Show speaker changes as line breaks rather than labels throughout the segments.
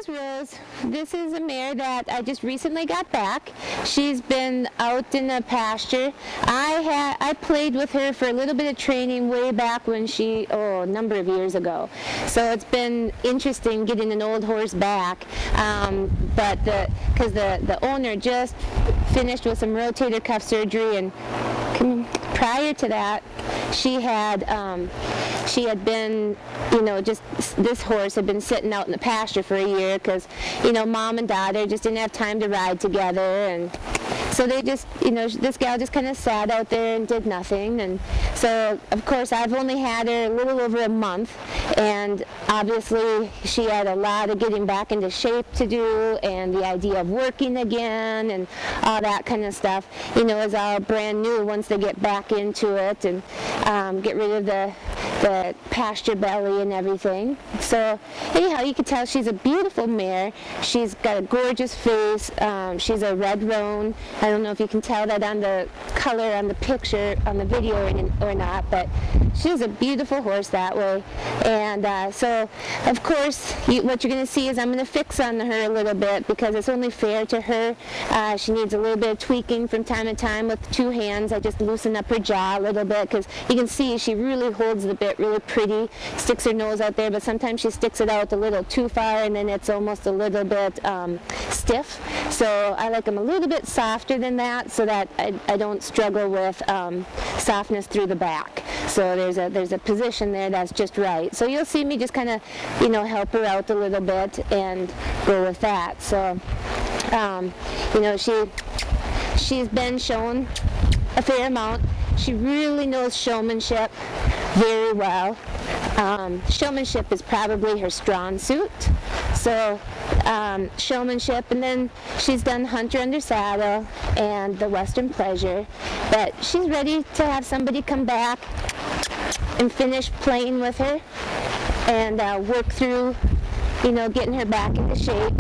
is Rose. This is a mare that I just recently got back. She's been out in the pasture. I played with her for a little bit of training way back when a number of years ago. So it's been interesting getting an old horse back. But because the owner just finished with some rotator cuff surgery, and prior to that, she had been, just this horse had been sitting out in the pasture for a year because, mom and daughter just didn't have time to ride together, and so they just, this gal just kind of sat out there and did nothing. And so, of course, I've only had her a little over a month, and obviously she had a lot of getting back into shape to do, and the idea of working again and all that kind of stuff, is all brand new once they get back into it and get rid of the pasture belly and everything. So anyhow, you can tell she's a beautiful mare. She's got a gorgeous face. She's a red roan. I don't know if you can tell that on the color on the picture, on the video or not, but she's a beautiful horse that way. And so, of course, what you're going to see is I'm going to fix on her a little bit because it's only fair to her. She needs a little bit of tweaking from time to time with 2 hands. I just loosen up her jaw a little bit because you can see she really holds the bit really pretty, sticks her nose out there, but sometimes she sticks it out a little too far and then it's almost a little bit stiff. So I like them a little bit softer than that so that I don't struggle with softness through the back. So there's a position there that's just right. So you'll see me just kind of, help her out a little bit and go with that. So, she's been shown a fair amount. She really knows showmanship very well. Showmanship is probably her strong suit. So showmanship, and then she's done Hunter Under Saddle and the Western Pleasure. But she's ready to have somebody come back and finish playing with her and work through, getting her back into shape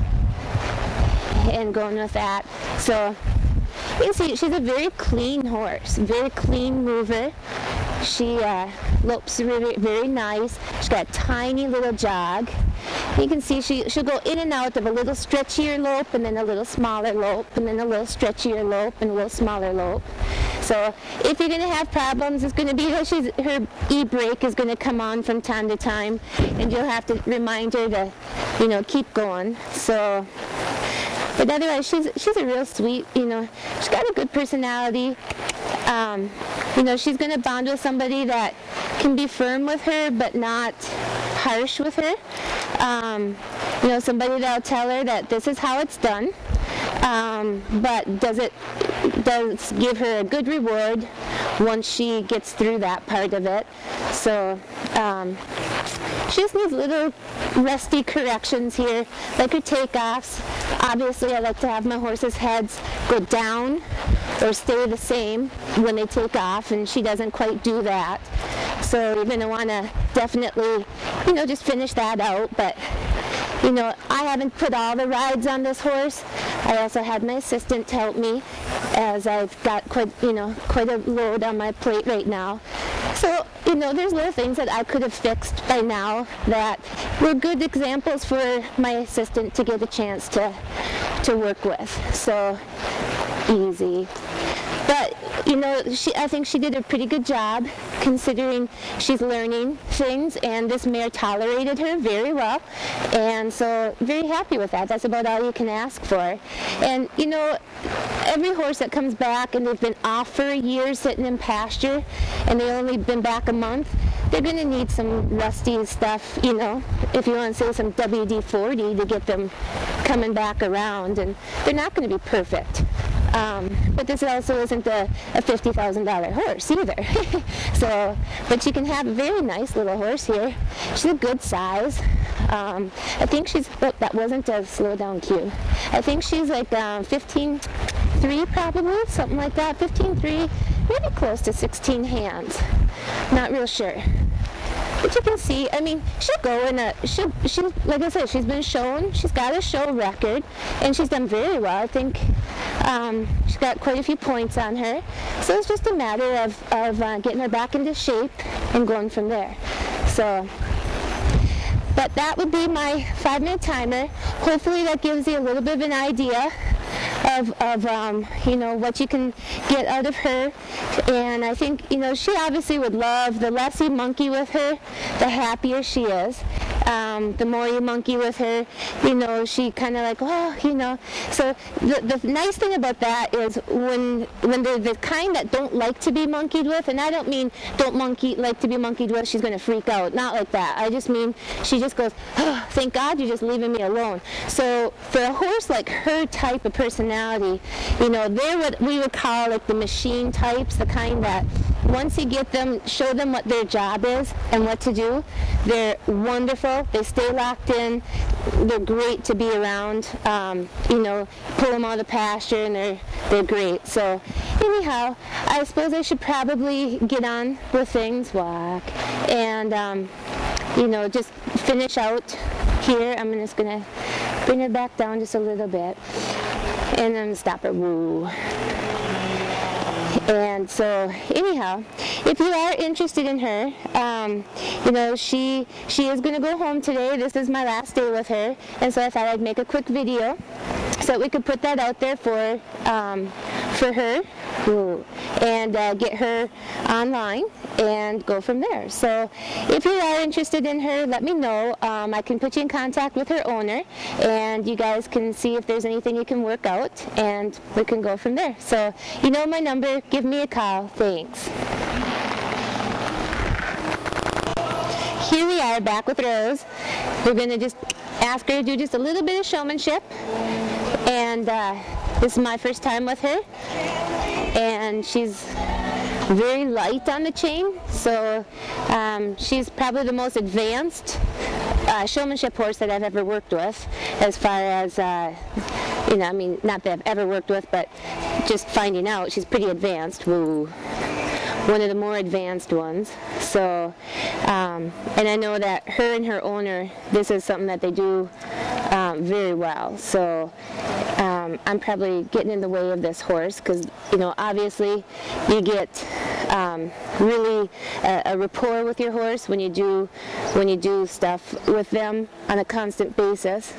and going with that. So you can see she's a very clean horse, very clean mover. She lopes very, very nice. She's got a tiny little jog. You can see she'll go in and out of a little stretchier lope and then a little smaller lope and then a little stretchier lope and a little smaller lope. So if you're going to have problems, it's going to be her e-brake is going to come on from time to time, and you'll have to remind her to, keep going. So, but otherwise, she's a real sweet, she's got a good personality. She's going to bond with somebody that can be firm with her but not harsh with her. Somebody that'll tell her that this is how it's done, but does give her a good reward once she gets through that part of it. So she just needs little rusty corrections here, like her takeoffs. Obviously, I like to have my horses' heads go down or stay the same when they take off, and she doesn't quite do that. So you're going to want to definitely, just finish that out. But, I haven't put all the rides on this horse. I also had my assistant help me, as I've got quite a load on my plate right now. So, there's little things that I could have fixed by now that were good examples for my assistant to get a chance to work with. So, easy. But, I think she did a pretty good job considering she's learning things, and this mare tolerated her very well. And so, very happy with that. That's about all you can ask for. And, every horse that comes back and they've been off for a year sitting in pasture and they've only been back a month, they're going to need some rusty stuff, if you want to say some WD-40 to get them coming back around. And they're not going to be perfect. But this also isn't a $50,000 horse either. So, but you can have a very nice little horse here. She's a good size. I think that wasn't a slow down cue. I think she's like 15.3 probably, something like that. 15.3, maybe close to 16 hands. Not real sure. But you can see, she'll go in she like I said, she's been shown, she's got a show record, and she's done very well. I think she's got quite a few points on her. So it's just a matter of getting her back into shape and going from there. So, But that would be my 5-minute timer. Hopefully that gives you a little bit of an idea of you know, what you can get out of her. And I think, you know, she obviously would love, the less you monkey with her, the happier she is. The more you monkey with her, you know, she kind of like, oh, you know. So the nice thing about that is when they're the kind that don't like to be monkeyed with, and I don't mean don't like to be monkeyed with, she's going to freak out. Not like that. I just mean she just goes, oh, thank God you're just leaving me alone. So for a horse like her type of personality, you know, they're what we would call like the machine types, the kind that once you get them, show them what their job is and what to do, they're wonderful. They stay locked in. They're great to be around. You know, pull them out of the pasture, and they're great. So anyhow, I suppose I should probably get on with things, walk, and you know, just finish out here. I'm just gonna bring her back down just a little bit, and then stop her. Woo. And so anyhow, if you are interested in her, you know, she is going to go home today. This is my last day with her, and so I thought I'd make a quick video so that we could put that out there for her. Ooh, and get her online and go from there. So if you are interested in her, let me know. I can put you in contact with her owner, and you guys can see if there's anything you can work out, and we can go from there. So you know my number, give me a call. Thanks. Here we are back with Rose. We're going to just ask her to do just a little bit of showmanship, and this is my first time with her, and she's very light on the chain, so she's probably the most advanced showmanship horse that I've ever worked with, as far as, you know, I mean, not that I've ever worked with, but just finding out, she's pretty advanced. Woo. One of the more advanced ones. So, and I know that her and her owner, this is something that they do very well. So I'm probably getting in the way of this horse because, you know, obviously you get really a rapport with your horse when you do stuff with them on a constant basis.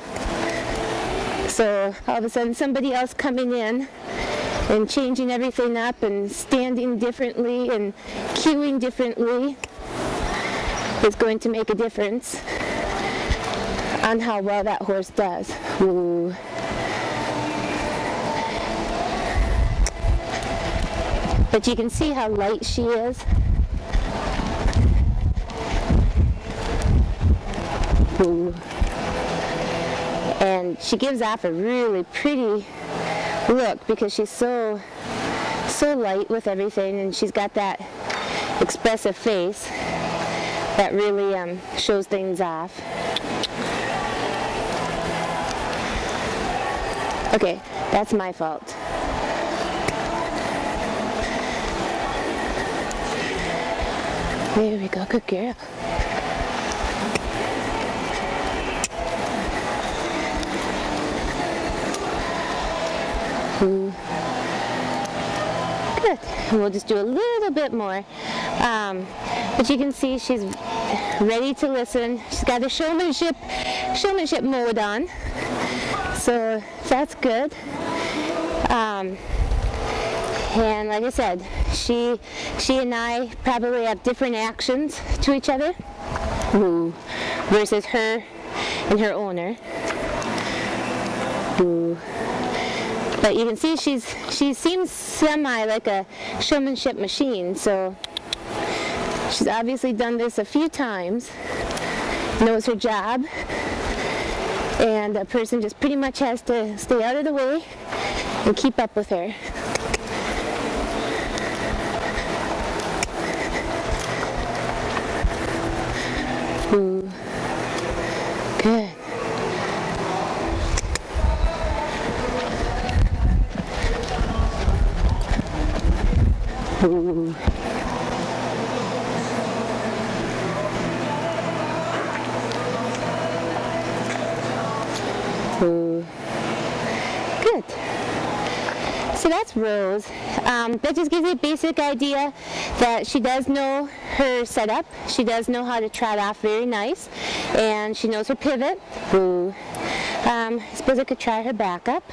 So all of a sudden somebody else coming in and changing everything up and standing differently and cueing differently is going to make a difference on how well that horse does. Ooh. But you can see how light she is. Ooh. And she gives off a really pretty look because she's so light with everything, and she's got that expressive face that really shows things off. Okay, that's my fault. There we go, good girl. Good. And we'll just do a little bit more. But you can see she's ready to listen. She's got the showmanship mode on. So that's good. And like I said, she and I probably have different actions to each other. Ooh. Versus her and her owner. Ooh. But you can see she seems semi like a showmanship machine, so she's obviously done this a few times, knows her job, and a person just pretty much has to stay out of the way and keep up with her. Ooh. Good. Ooh. Ooh. Good. So that's Rose. That just gives you a basic idea that she does know her setup. She does know how to trot off very nice, and she knows her pivot. Ooh. I suppose I could try her backup.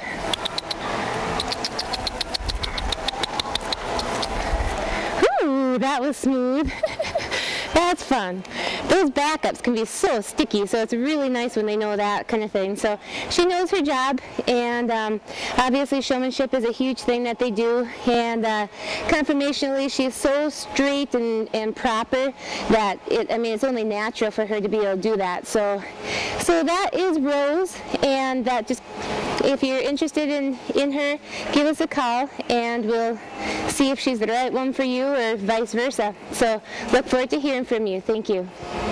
Ooh, that was smooth. That's fun. Those backups can be so sticky, so it's really nice when they know that kind of thing. So she knows her job, and obviously showmanship is a huge thing that they do, and conformationally she's so straight and proper that it's only natural for her to be able to do that. So that is Rose, and that just, if you're interested in her, give us a call and we'll see if she's the right one for you or vice versa. So look forward to hearing from you. Thank you.